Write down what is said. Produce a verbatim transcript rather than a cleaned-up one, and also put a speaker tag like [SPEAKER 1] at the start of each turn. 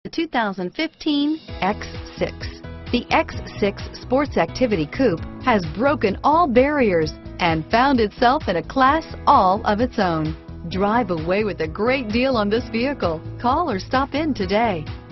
[SPEAKER 1] The two thousand fifteen X six. The X six Sports Activity Coupe has broken all barriers and found itself in a class all of its own. Drive away with a great deal on this vehicle. Call or stop in today.